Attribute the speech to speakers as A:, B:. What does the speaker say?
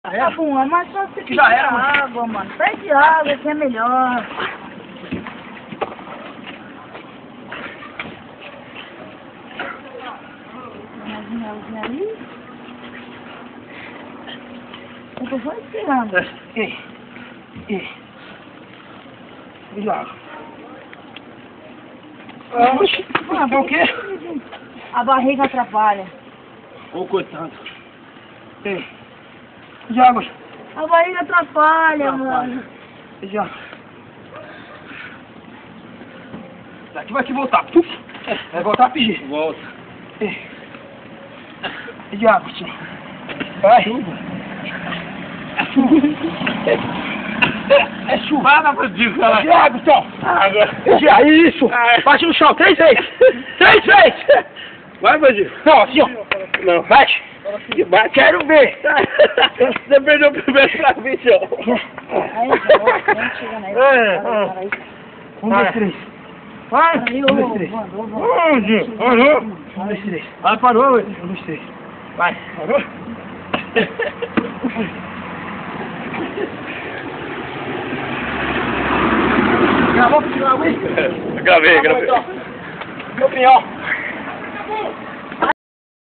A: Tá bom, mas só se
B: Já era, mano.
A: água, mano. Pede água que é melhor. Uma janelazinha ali. Eu tô só esperando.
B: Cuidado.
A: Oxi,
B: É o quê?
A: a barriga atrapalha.
B: Ô, coitado. Ei. De água.
A: A barriga atrapalha, mano.
B: De água. Daqui vai te voltar. Puf. Vai voltar a pedir. Volta. De água, tio. Vai. É chuvada, bandido, cara. De água, então. Água. Isso. Bate no chão. 3 vezes. 3 vezes. Vai, bandido. Não, assim, ó. Não. Bate. Quero ver. Você perdeu o primeiro pra mim, senhor.
A: Aí, vamos chegando aí.
B: 1, 2, 3. Vai. 1, 2, 3. 1, 2, 3. Vai, parou. 1, 2, 3. Vai. Parou? Gravou pra tirar a whisky?
C: Gravei.
B: Meu pinhão.